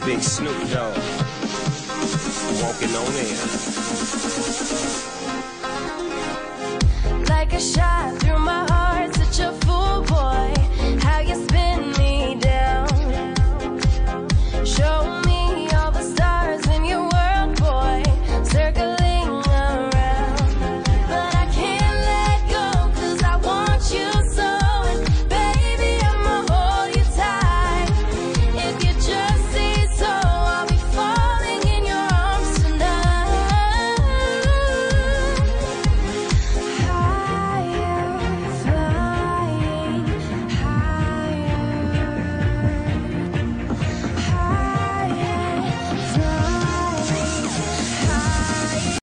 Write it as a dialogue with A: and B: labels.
A: Big Snoop Dogg, walking on air.
B: Like a shot through my heart.